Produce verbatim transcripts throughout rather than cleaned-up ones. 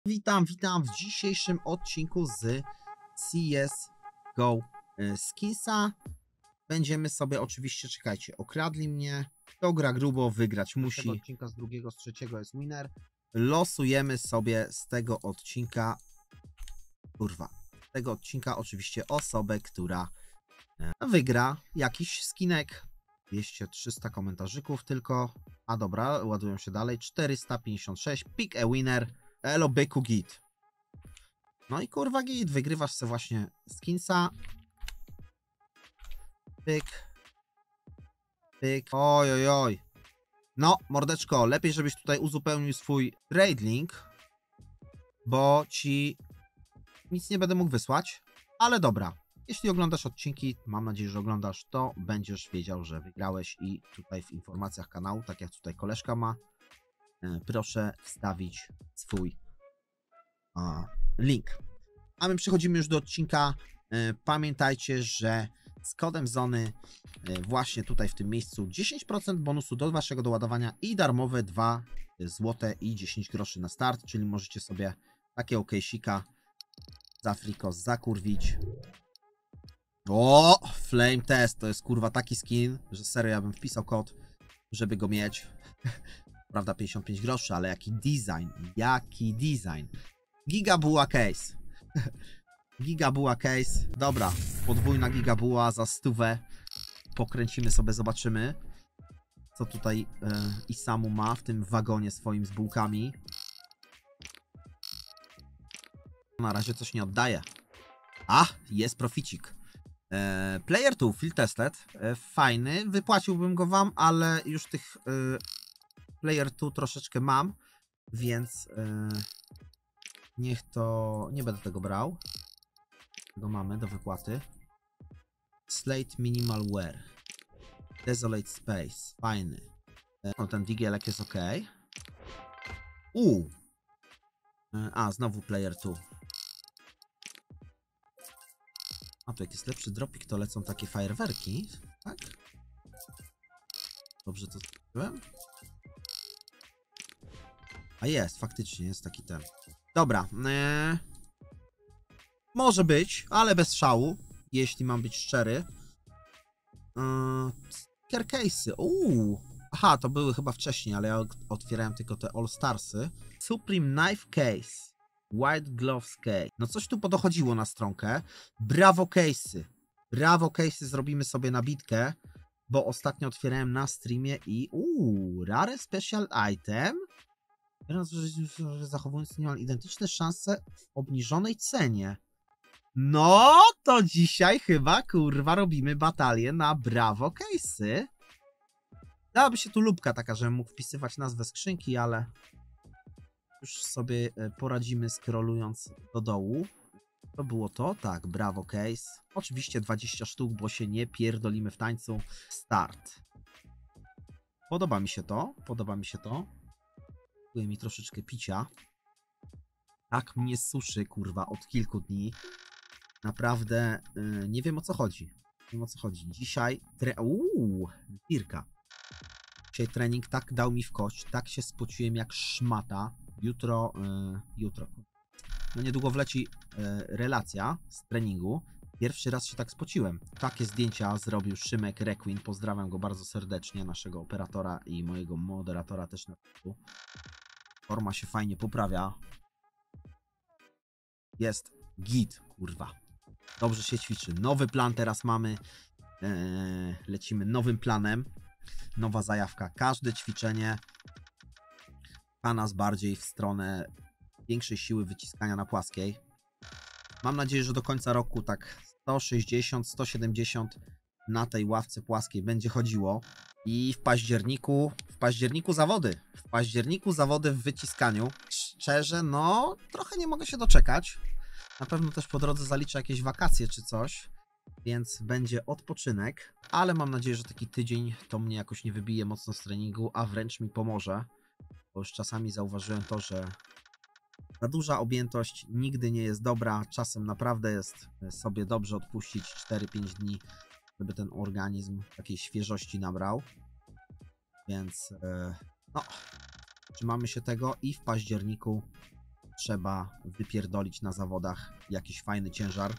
Witam, witam w dzisiejszym odcinku z C S G O Skinsa. Będziemy sobie oczywiście, czekajcie, okradli mnie. Kto gra grubo, wygrać musi. Z tego odcinka, z drugiego, z trzeciego jest winner. Losujemy sobie z tego odcinka, kurwa, z tego odcinka oczywiście osobę, która wygra jakiś skinek. dwieście trzysta komentarzyków tylko. A dobra, ładują się dalej. czterysta pięćdziesiąt sześć. Pick a winner. Elo byku git. No i kurwa git, wygrywasz sobie właśnie skinsa. Pyk. Pyk. Oj, oj, oj. No, mordeczko, lepiej żebyś tutaj uzupełnił swój trade link, bo ci nic nie będę mógł wysłać. Ale dobra, jeśli oglądasz odcinki, mam nadzieję, że oglądasz, to będziesz wiedział, że wygrałeś i tutaj w informacjach kanału, tak jak tutaj koleżka ma, proszę wstawić swój a, link. A my przechodzimy już do odcinka. Pamiętajcie, że z kodem Zony właśnie tutaj w tym miejscu dziesięć procent bonusu do waszego doładowania i darmowe dwa złote i dziesięć groszy na start, czyli możecie sobie takiego case'ika z Afrikos zakurwić. O, Flame Test, to jest kurwa taki skin, że serio ja bym wpisał kod, żeby go mieć. Prawda, pięćdziesiąt pięć groszy, ale jaki design, jaki design. Gigabuła case. Gigabuła case. Dobra, podwójna gigabuła za stówę. Pokręcimy sobie, zobaczymy, co tutaj e, Isamu ma w tym wagonie swoim z bułkami. Na razie coś nie oddaje. A, jest proficik. E, player two, field tested. E, fajny, wypłaciłbym go wam, ale już tych e, player two troszeczkę mam, więc e, niech to... nie będę tego brał. Go mamy do wypłaty. Slate Minimal Wear. Desolate Space. Fajny. No, ten digielek jest ok. Uuu. A, znowu player two. A, tu jak jest lepszy dropik, to lecą takie fajerwerki. Tak? Dobrze to zrobiłem? A jest, faktycznie jest taki ten. Dobra. Eee... Może być, ale bez szału, jeśli mam być szczery. Sticker case'y. Uuu. Aha, to były chyba wcześniej, ale ja otwierałem tylko te All Starsy. Supreme Knife Case. White Gloves Case. No coś tu podochodziło na stronkę. Brawo case'y. Brawo case'y zrobimy sobie na bitkę, bo ostatnio otwierałem na streamie i uuu, rare special item. Zachowując niemal identyczne szanse w obniżonej cenie. No, to dzisiaj chyba, kurwa, robimy batalię na brawo case'y. Dałaby się tu lubka taka, żebym mógł wpisywać nazwę skrzynki, ale już sobie poradzimy scrollując do dołu. To było to? Tak, brawo case. Oczywiście dwadzieścia sztuk, bo się nie pierdolimy w tańcu. Start. Podoba mi się to, podoba mi się to. Brakuje mi troszeczkę picia. Tak mnie suszy, kurwa, od kilku dni. Naprawdę yy, nie wiem o co chodzi. Nie wiem o co chodzi. Dzisiaj tre... Uuu, pirka. Dzisiaj trening tak dał mi w kość, tak się spociłem jak szmata. Jutro, yy, jutro. No niedługo wleci yy, relacja z treningu. Pierwszy raz się tak spociłem. Takie zdjęcia zrobił Szymek Requin. Pozdrawiam go bardzo serdecznie, naszego operatora i mojego moderatora też na filmu. Forma się fajnie poprawia. Jest git, kurwa. Dobrze się ćwiczy. Nowy plan teraz mamy. Eee, lecimy nowym planem. Nowa zajawka. Każde ćwiczenie pcha nas bardziej w stronę większej siły wyciskania na płaskiej. Mam nadzieję, że do końca roku tak sto sześćdziesiąt sto siedemdziesiąt na tej ławce płaskiej będzie chodziło. I w październiku, w październiku zawody. W październiku zawody w wyciskaniu. Szczerze, no trochę nie mogę się doczekać. Na pewno też po drodze zaliczę jakieś wakacje czy coś, więc będzie odpoczynek, ale mam nadzieję, że taki tydzień to mnie jakoś nie wybije mocno z treningu, a wręcz mi pomoże, bo już czasami zauważyłem to, że za duża objętość nigdy nie jest dobra, czasem naprawdę jest sobie dobrze odpuścić cztery pięć dni, żeby ten organizm takiej świeżości nabrał, więc no, trzymamy się tego i w październiku trzeba wypierdolić na zawodach jakiś fajny ciężar.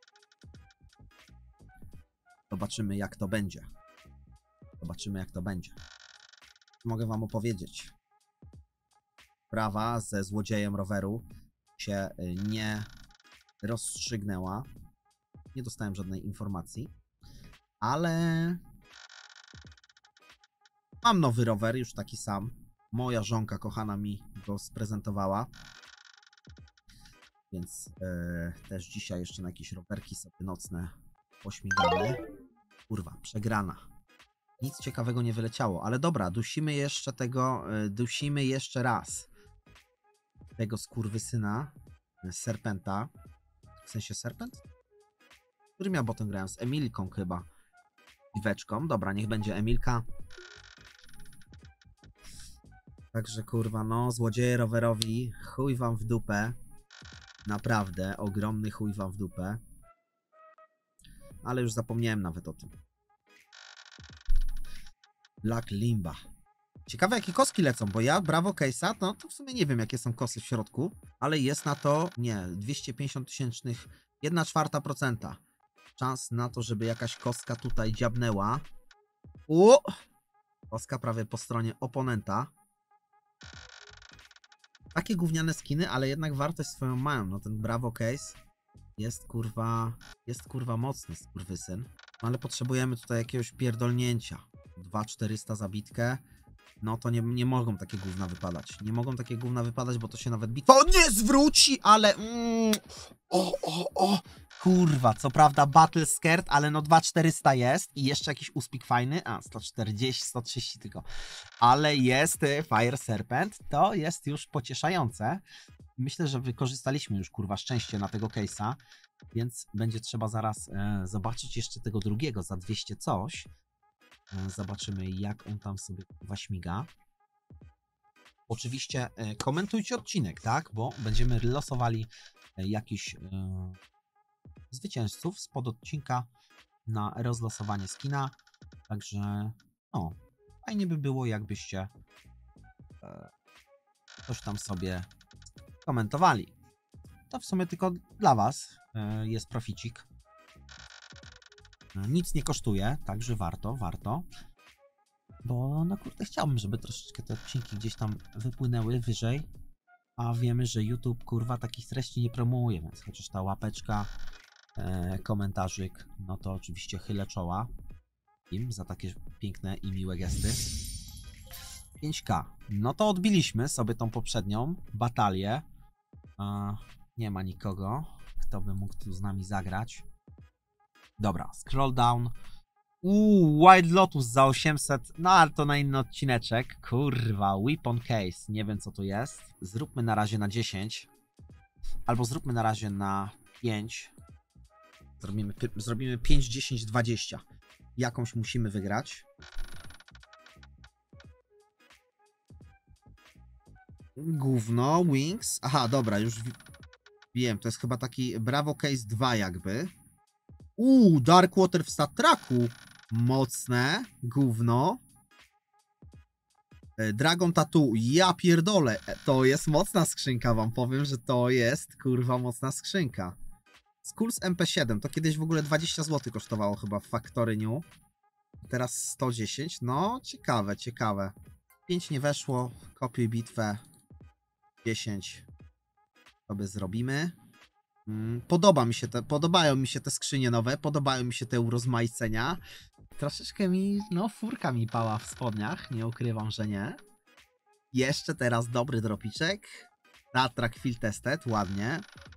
Zobaczymy, jak to będzie. Zobaczymy, jak to będzie. Mogę wam opowiedzieć. Sprawa ze złodziejem roweru się nie rozstrzygnęła. Nie dostałem żadnej informacji. Ale mam nowy rower, już taki sam. Moja żonka kochana mi go sprezentowała. Więc e, też dzisiaj jeszcze na jakieś rowerki sobie nocne pośmigamy. Kurwa, przegrana. Nic ciekawego nie wyleciało, ale dobra, dusimy jeszcze tego, e, dusimy jeszcze raz tego skurwysyna, e, Serpenta. W sensie Serpent? Którym ja potem grałem? Z Emilką chyba. Piweczką. Dobra, niech będzie Emilka. Także kurwa, no, złodzieje rowerowi, chuj wam w dupę. Naprawdę, ogromny chuj wam w dupę. Ale już zapomniałem nawet o tym. Black Limba. Ciekawe, jakie kostki lecą, bo ja Bravo Case'a, no to w sumie nie wiem, jakie są kosy w środku, ale jest na to, nie, dwieście pięćdziesiąt tysięcznych, jedna czwarta procenta. Szans na to, żeby jakaś kostka tutaj dziabnęła. U! Kostka prawie po stronie oponenta. Takie gówniane skiny, ale jednak wartość swoją mają. No ten Bravo Case jest kurwa, jest kurwa mocny skurwysyn. No ale potrzebujemy tutaj jakiegoś pierdolnięcia. dwa czterysta zabitkę. No to nie, nie mogą takie gówna wypadać. Nie mogą takie gówna wypadać, bo to się nawet bitwa o nie zwróci, ale... Mm, o, o, o. Kurwa, co prawda Battle Scared, ale no dwa czterysta jest i jeszcze jakiś uspik fajny. A, sto czterdzieści, sto trzydzieści tylko. Ale jest Fire Serpent, to jest już pocieszające. Myślę, że wykorzystaliśmy już kurwa szczęście na tego case'a, więc będzie trzeba zaraz e, zobaczyć jeszcze tego drugiego za dwieście coś. E, zobaczymy, jak on tam sobie kurwa śmiga. Oczywiście e, komentujcie odcinek, tak? Bo będziemy losowali e, jakiś e, zwycięzców spod odcinka na rozlosowanie skina. Także no, fajnie by było, jakbyście e, coś tam sobie komentowali. To w sumie tylko dla was e, jest proficik. E, nic nie kosztuje, także warto, warto. Bo no kurde, chciałbym, żeby troszeczkę te odcinki gdzieś tam wypłynęły wyżej. A wiemy, że YouTube kurwa takich treści nie promuje, więc chociaż ta łapeczka, e, komentarzyk, no to oczywiście chylę czoła im za takie piękne i miłe gesty. pięć K. No to odbiliśmy sobie tą poprzednią batalię. E, nie ma nikogo, kto by mógł tu z nami zagrać. Dobra, scroll down. Uuu, Wild Lotus za osiemset, no ale to na inny odcineczek. Kurwa, Weapon Case, nie wiem co to jest. Zróbmy na razie na dziesięć. Albo zróbmy na razie na pięć. Zrobimy, zrobimy pięć, dziesięć, dwadzieścia. Jakąś musimy wygrać. Gówno, Wings. Aha, dobra, już wiem, to jest chyba taki Bravo Case dwa jakby. Uuu, Darkwater w Statraku. Mocne. Gówno. Dragon Tattoo. Ja pierdolę. To jest mocna skrzynka, wam powiem, że to jest kurwa mocna skrzynka. Skulls M P siedem. To kiedyś w ogóle dwadzieścia złotych kosztowało chyba w Factory New. Teraz sto dziesięć. No, ciekawe, ciekawe. pięć nie weszło. Kopiuj bitwę. dziesięć. Sobie zrobimy. Podoba mi się te, podobają mi się te skrzynie nowe, podobają mi się te urozmaicenia. Troszeczkę mi, no furka mi pała w spodniach, nie ukrywam, że nie. Jeszcze teraz dobry dropiczek. Ratrack Field Tested, ładnie.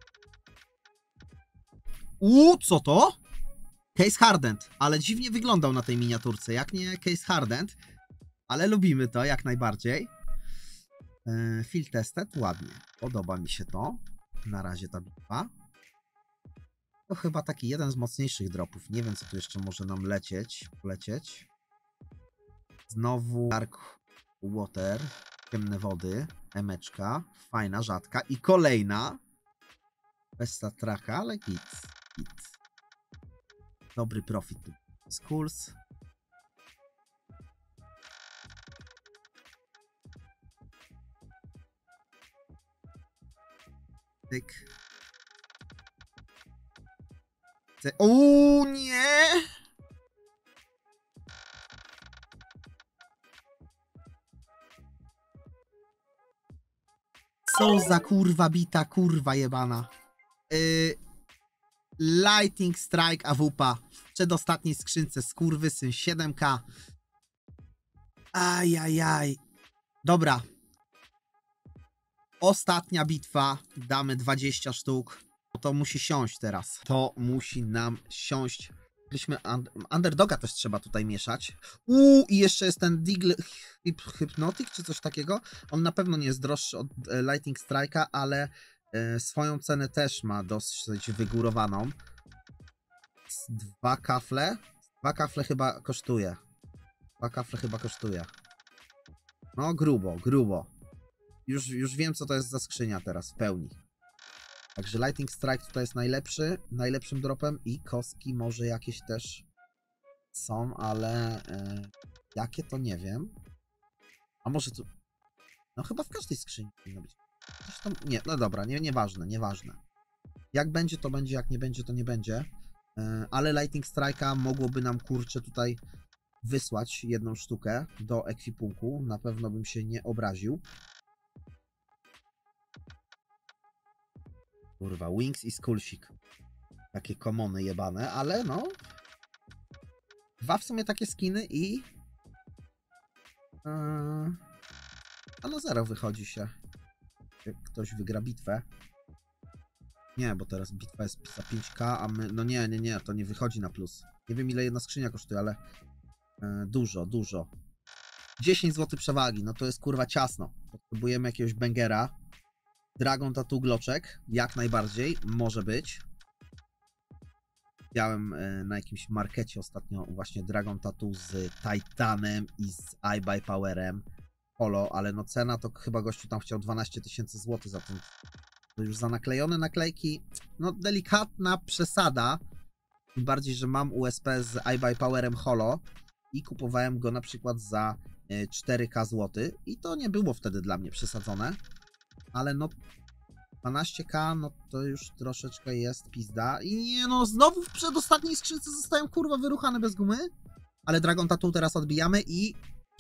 Uuu, co to? Case Hardened, ale dziwnie wyglądał na tej miniaturce, jak nie Case Hardened. Ale lubimy to, jak najbardziej. Yy, Field Tested, ładnie, podoba mi się to. Na razie ta bitwa. To chyba taki jeden z mocniejszych dropów. Nie wiem, co tu jeszcze może nam lecieć. Lecieć. Znowu Dark Water. Ciemne wody. Emeczka. Fajna, rzadka. I kolejna. Bez statraka, ale git. Git. Dobry profit. Skulls. Tyk. Tyk. Uuu, nie! Co za kurwa bita, kurwa jebana. Yy, Lightning Strike A W P w przedostatniej skrzynce, skurwysyn, siedem K. Ajajaj. Dobra. Ostatnia bitwa, damy dwadzieścia sztuk. To musi siąść teraz. To musi nam siąść. Byliśmy un underdoga też trzeba tutaj mieszać. Uuu, i jeszcze jest ten Deagle Hypnotic, czy coś takiego. On na pewno nie jest droższy od e, Lightning Strike'a, ale e, swoją cenę też ma dosyć wygórowaną. Dwa kafle. Dwa kafle chyba kosztuje. Dwa kafle chyba kosztuje. No, grubo, grubo. Już, już wiem, co to jest za skrzynia teraz, w pełni. Także Lightning Strike tutaj jest najlepszy, najlepszym dropem i kostki może jakieś też są, ale e, jakie to nie wiem. A może tu... No chyba w każdej skrzyni powinno być. Tam... Nie, no dobra, nie, nieważne, nieważne. Jak będzie, to będzie, jak nie będzie, to nie będzie. E, ale Lightning Strike'a mogłoby nam, kurczę, tutaj wysłać jedną sztukę do ekwipunku. Na pewno bym się nie obraził. Kurwa, Wings i Skullsik. Takie komony jebane, ale no... Dwa w sumie takie skiny i... Yy... A no zero wychodzi się. Jak ktoś wygra bitwę. Nie, bo teraz bitwa jest za pięć K, a my... No nie, nie, nie, to nie wychodzi na plus. Nie wiem ile jedna skrzynia kosztuje, ale... Yy, dużo, dużo. dziesięć złotych przewagi, no to jest kurwa ciasno. Potrzebujemy jakiegoś bangera. Dragon Tattoo Gloczek, jak najbardziej, może być. Widziałem na jakimś markecie ostatnio właśnie Dragon Tattoo z Titanem i z iBuy Powerem Holo, ale no cena to chyba gościu tam chciał dwanaście tysięcy złotych za ten. To już za naklejone naklejki, no delikatna przesada. Tym bardziej, że mam U S P z iBuy Powerem Holo i kupowałem go na przykład za cztery K złotych i to nie było wtedy dla mnie przesadzone. Ale no dwanaście K, no to już troszeczkę jest pizda. I nie no, znowu w przedostatniej skrzynce zostałem kurwa wyruchany bez gumy. Ale Dragon Tattoo teraz odbijamy i...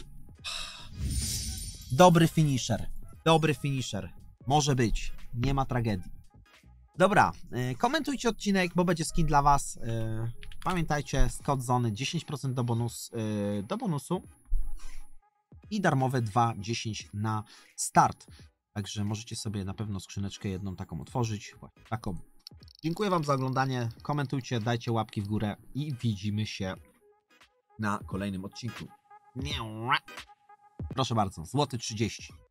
Dobry finisher. Dobry finisher. Może być. Nie ma tragedii. Dobra, yy, komentujcie odcinek, bo będzie skin dla was. Yy, pamiętajcie, kod Zony dziesięć procent do, bonus, yy, do bonusu. I darmowe dwa dziesięć na start. Także możecie sobie na pewno skrzyneczkę jedną taką otworzyć. Właśnie taką. Dziękuję wam za oglądanie. Komentujcie, dajcie łapki w górę i widzimy się na kolejnym odcinku. Proszę bardzo, złoty trzydzieści.